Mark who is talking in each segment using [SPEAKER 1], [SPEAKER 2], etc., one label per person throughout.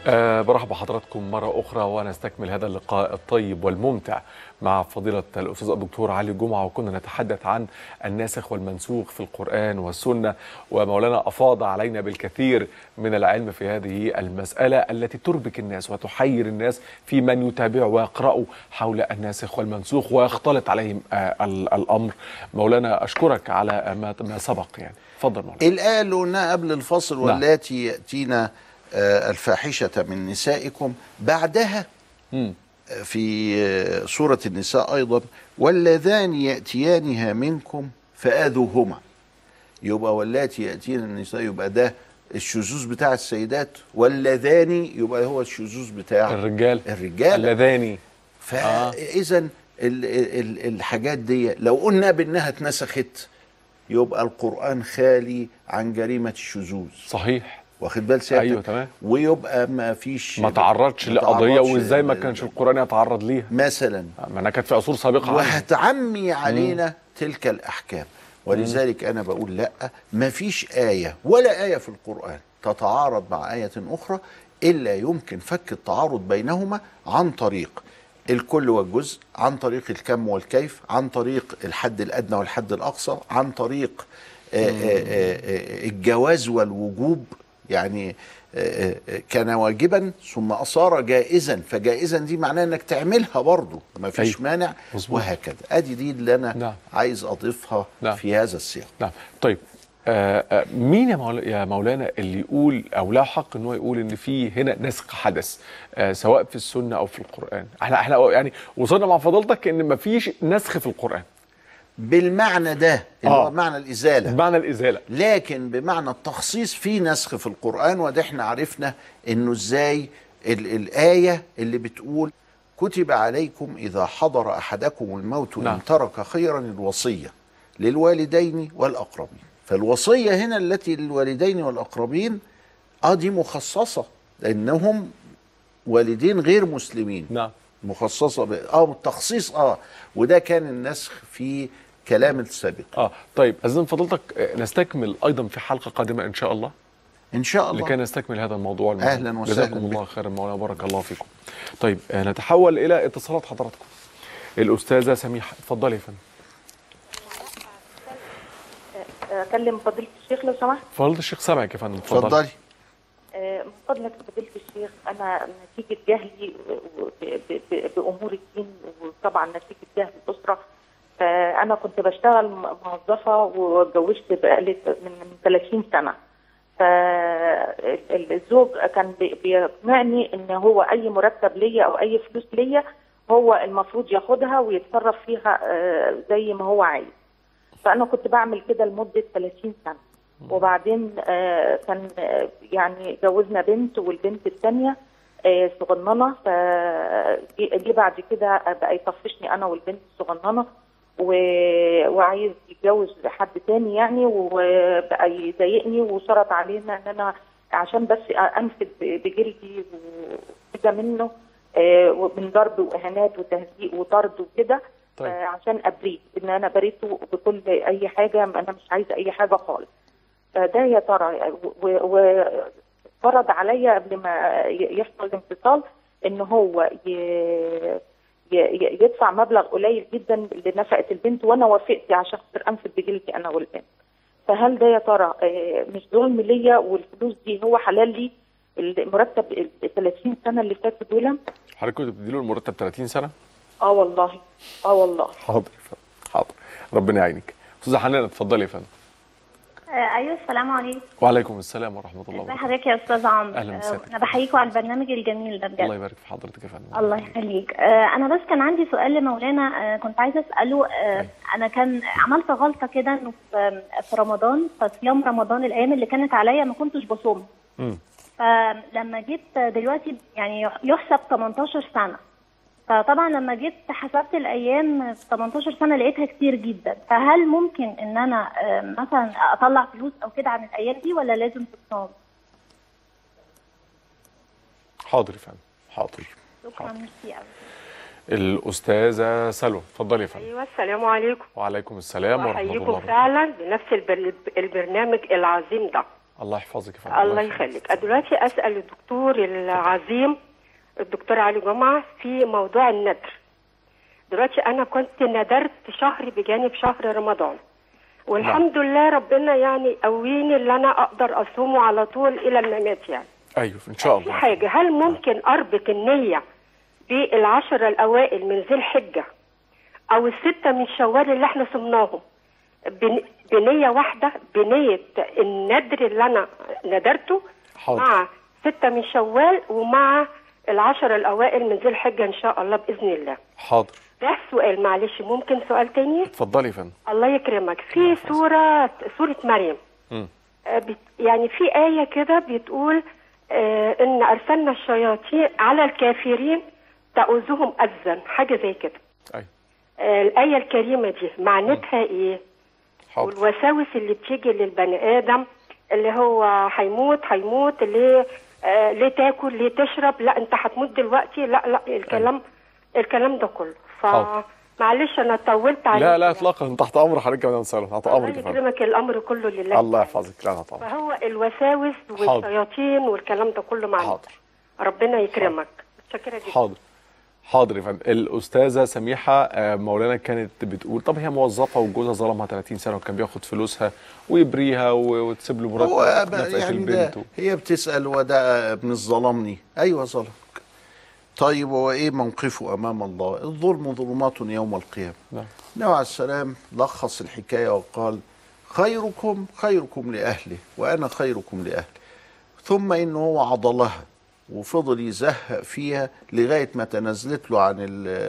[SPEAKER 1] برحب بحضراتكم مرة أخرى ونستكمل هذا اللقاء الطيب والممتع مع فضيلة الأستاذ الدكتور علي جمعة، وكنا نتحدث عن الناسخ والمنسوخ في القرآن والسنة، ومولانا أفاض علينا بالكثير من العلم في هذه المسألة التي تربك الناس وتحير الناس في من يتابعوا ويقرأوا حول الناسخ والمنسوخ ويختلط عليهم الأمر. مولانا أشكرك على ما سبق، يعني تفضل مولانا.
[SPEAKER 2] الآية اللي قلناها قبل الفصل واللاتي يأتينا الفاحشة من نسائكم، بعدها في سورة النساء أيضا واللذان يأتيانها منكم فآذوهما. يبقى واللاتي يأتين النساء يبقى ده الشذوذ بتاع السيدات، واللذان يبقى هو الشذوذ بتاع الرجال
[SPEAKER 1] اللذاني.
[SPEAKER 2] فإذا الحاجات دي لو قلنا بأنها اتنسخت يبقى القرآن خالي عن جريمة الشذوذ.
[SPEAKER 1] صحيح،
[SPEAKER 2] واخد بال سيادتك؟
[SPEAKER 1] ايوه تمام.
[SPEAKER 2] ويبقى ما
[SPEAKER 1] تعرضش لقضيه، وازاي ما كانش القرآن يتعرض ليها
[SPEAKER 2] مثلا،
[SPEAKER 1] ما انا كانت في عصور سابقه
[SPEAKER 2] وهتعمي علينا تلك الاحكام. ولذلك انا بقول لا، ما فيش آية ولا آية في القرآن تتعارض مع آية اخرى الا يمكن فك التعارض بينهما عن طريق الكل والجزء، عن طريق الكم والكيف، عن طريق الحد الادنى والحد الاقصى، عن طريق الجواز والوجوب. يعني كان واجبا ثم صار جائزا، فجائزا دي معناها انك تعملها برضه، ما فيش مانع. وهكذا. ادي دي اللي انا عايز اضيفها في هذا السياق.
[SPEAKER 1] نعم. طيب مين يا مولانا اللي يقول او له حق ان هو يقول ان في هنا نسخ حدث سواء في السنه او في القران؟ احنا يعني وصلنا مع فضيلتك ان ما فيش نسخ في القران
[SPEAKER 2] بالمعنى ده اللي هو معنى الإزالة،
[SPEAKER 1] بمعنى الإزالة،
[SPEAKER 2] لكن بمعنى التخصيص في نسخ في القرآن. وده احنا عرفنا انه ازاي الآية اللي بتقول كتب عليكم إذا حضر أحدكم الموت إن ترك خيرا الوصية للوالدين والأقربين. فالوصية هنا التي للوالدين والأقربين دي مخصصة لأنهم والدين غير مسلمين. مخصصة التخصيص وده كان النسخ في كلام السابق.
[SPEAKER 1] طيب أذن فضلتك نستكمل أيضا في حلقة قادمة إن شاء الله.
[SPEAKER 2] إن شاء الله.
[SPEAKER 1] لكي نستكمل هذا الموضوع
[SPEAKER 2] أهلا وسهلا.
[SPEAKER 1] جزاكم الله خيرا مولانا، بارك الله فيكم. طيب نتحول إلى اتصالات حضراتكم. الأستاذة سميحة، اتفضلي يا فندم.
[SPEAKER 3] أكلم فضيلة الشيخ لو سمحت.
[SPEAKER 1] فضيلة الشيخ سامعك يا فندم،
[SPEAKER 2] اتفضلي.
[SPEAKER 3] من فضلك فضيلة الشيخ، أنا نتيجة جهلي بأمور الدين، وطبعا نتيجة جهل الأسرة، فأنا كنت بشتغل موظفة واتجوزت بقالي من 30 سنة. فالزوج كان بيقنعني إن هو أي مرتب ليا أو أي فلوس ليا هو المفروض ياخدها ويتصرف فيها زي ما هو عايز. فأنا كنت بعمل كده لمدة 30 سنة. وبعدين كان يعني جوزنا بنت، والبنت الثانيه صغننه، فجي بعد كده بقى يطفشني انا والبنت الصغننه وعايز يتجوز حد تاني يعني، وبقى يضايقني وشرط علينا ان انا عشان بس انفد بجلدي وكده منه، من ضرب واهانات وتهزيق وطرد وكده.
[SPEAKER 1] طيب.
[SPEAKER 3] عشان ابريد ان انا بريته بكل اي حاجه، انا مش عايزه اي حاجه خالص. ده يا ترى وفرض عليا قبل ما يحصل الانفصال ان هو يدفع مبلغ قليل جدا لنفقه البنت، وانا وافقت عشان خاطر انفد بجلدي انا والبنت. فهل ده يا ترى مش ظلم ليا؟ والفلوس دي هو حلال لي؟ المرتب 30 سنه اللي فاتوا دول
[SPEAKER 1] حضرتك كنت بتديله المرتب 30 سنه؟
[SPEAKER 3] والله والله.
[SPEAKER 1] حاضر ربنا يعينك. استاذه حنان اتفضلي يا فندم.
[SPEAKER 4] ايوه السلام عليكم.
[SPEAKER 1] وعليكم السلام ورحمه الله وبركاته.
[SPEAKER 4] ازي حضرتك يا استاذ عمرو؟
[SPEAKER 1] اهلا وسهلا.
[SPEAKER 4] انا بحييكم على البرنامج الجميل ده بجد.
[SPEAKER 1] الله يبارك في حضرتك يا فندم.
[SPEAKER 4] الله يخليك. انا بس كان عندي سؤال لمولانا، كنت عايزه اساله. انا كان عملت غلطه كده انه في رمضان، في صيام رمضان الايام اللي كانت عليا ما كنتش بصوم. فلما جيت دلوقتي يعني يحسب 18 سنه. فطبعا لما جيت حسبت الايام في 18 سنه لقيتها كتير جدا. فهل ممكن ان انا مثلا اطلع فلوس او كده عن الايام دي ولا لازم تتصام؟
[SPEAKER 1] حاضر يا فندم، حاضر.
[SPEAKER 4] شكرا ميرسي قوي.
[SPEAKER 1] الاستاذه سلوى، اتفضلي يا فندم.
[SPEAKER 5] ايوه السلام عليكم.
[SPEAKER 1] وعليكم السلام ورحمه الله وبركاته.
[SPEAKER 5] فعلا بنفس البرنامج العظيم ده.
[SPEAKER 1] الله يحفظك يا فندم.
[SPEAKER 5] الله يخليك. دلوقتي اسال الدكتور العظيم الدكتور علي جمعه في موضوع الندر. دلوقتي انا كنت ندرت شهر بجانب شهر رمضان، والحمد لله ربنا يعني قويني اللي انا اقدر اصومه على طول الى الممات يعني.
[SPEAKER 1] ايوه ان شاء الله.
[SPEAKER 5] في حاجه، هل ممكن اربط النيه بالعشر الاوائل من ذي الحجه او السته من شوال اللي احنا صمناهم بنيه واحده، بنيه الندر اللي انا ندرته؟
[SPEAKER 1] حاضر.
[SPEAKER 5] مع 6 من شوال ومع العشر الاوائل من ذي الحجه ان شاء الله باذن الله.
[SPEAKER 1] حاضر.
[SPEAKER 5] ده سؤال. معلش ممكن سؤال تاني؟
[SPEAKER 1] اتفضلي يا فندم.
[SPEAKER 5] الله يكرمك. في سوره مريم يعني في آية كده بتقول إن أرسلنا الشياطين على الكافرين تؤذهم أذًا، حاجة زي كده.
[SPEAKER 1] أيوة.
[SPEAKER 5] الآية الكريمة دي معناتها إيه؟
[SPEAKER 1] حاضر.
[SPEAKER 5] والوساوس اللي بتيجي للبني آدم اللي هو هيموت ليه تاكل ليه تشرب، لا أنت هتموت دلوقتي، لا الكلام ده كله. معلش انا طولت عليك.
[SPEAKER 1] لا اطلاقا، تحت امر حضرتك يا مدام سلمى، تحت امرك.
[SPEAKER 5] الله يكرمك، الامر كله لله.
[SPEAKER 1] الله يحفظك. لا طبعا.
[SPEAKER 5] فهو الوساوس والشياطين والكلام ده كله معانا.
[SPEAKER 1] حاضر.
[SPEAKER 5] ربنا يكرمك. متشكره جدا.
[SPEAKER 1] حاضر يا فندم. الاستاذه سميحه مولانا كانت بتقول طب هي موظفه وجوزها ظلمها 30 سنه وكان بياخد فلوسها ويبريها وتسيب له مرتب نفقه
[SPEAKER 2] يعني
[SPEAKER 1] البنت.
[SPEAKER 2] هي بتسال وده ابن ظلمني. ايوه ظلمك. طيب هو ايه موقفه امام الله؟ الظلم ظلمات يوم القيامه.
[SPEAKER 1] نعم.
[SPEAKER 2] النبي عليه السلام لخص الحكايه وقال خيركم لاهله وانا خيركم لاهلي. ثم انه هو عضلها وفضل يزهق فيها لغايه ما تنازلت له عن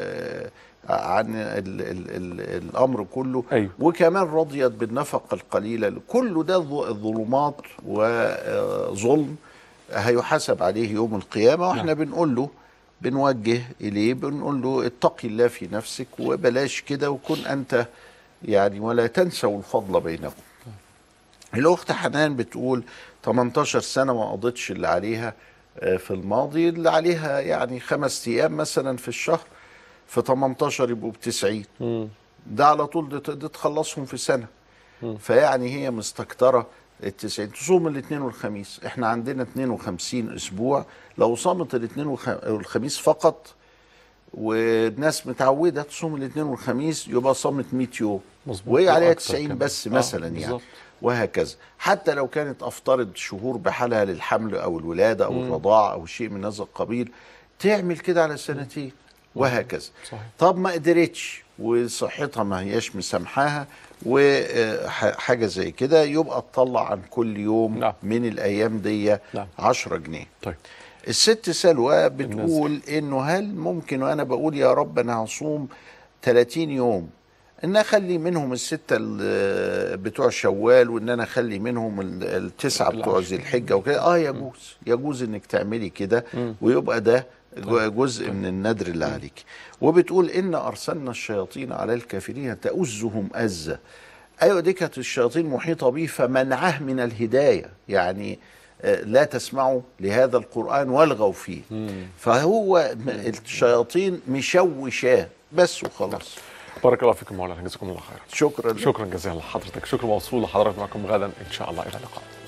[SPEAKER 2] الامر كله.
[SPEAKER 1] أيوه.
[SPEAKER 2] وكمان رضيت بالنفقه القليله. كل ده ظلمات وظلم هيحاسب عليه يوم القيامه. واحنا بنوجه إليه بنقول له اتقي الله في نفسك وبلاش كده وكن أنت يعني ولا تنسوا الفضل بينكم. الأخت حنان بتقول 18 سنة ما قضتش اللي عليها في الماضي، اللي عليها يعني 5 أيام مثلا في الشهر، في 18 يبقوا ب90. ده على طول دي تخلصهم في سنة. فيعني هي مستكترة ال90. تصوم الاثنين والخميس. احنا عندنا 52 اسبوع، لو صامت الاثنين والخميس فقط والناس متعوده تصوم الاثنين والخميس يبقى صامت 100 يوم. وهي عليها 90 بس مثلا يعني. وهكذا. حتى لو كانت افترض شهور بحالها للحمل او الولاده او الرضاعه او شيء من هذا القبيل، تعمل كده على 2 سنين وهكذا. صحيح. طب ما قدرتش وصحتها ما هياش مسامحاها وحاجه زي كده، يبقى تطلع عن كل يوم من الايام دي 10 جنيه.
[SPEAKER 1] طيب.
[SPEAKER 2] الست سلوى بتقول انه هل ممكن وانا بقول يا رب انا هصوم 30 يوم ان اخلي منهم ال6 بتوع شوال وان انا اخلي منهم ال9 بتوع ذي الحجه وكده؟ يجوز انك تعملي كده ويبقى ده جزء من الندر اللي عليك. وبتقول ان ارسلنا الشياطين على الكافرين تؤزهم أزة. ايوه دي كانت الشياطين محيطه به فمنعه من الهدايه، يعني لا تسمعوا لهذا القرآن والغوا فيه. فهو الشياطين مشوشاه بس وخلاص.
[SPEAKER 1] بارك الله فيكم مولانا، جزاكم الله خيرا.
[SPEAKER 2] شكرا
[SPEAKER 1] جزيلا لحضرتك. شكرا موصول لحضرتك. معكم غدا ان شاء الله. الى اللقاء.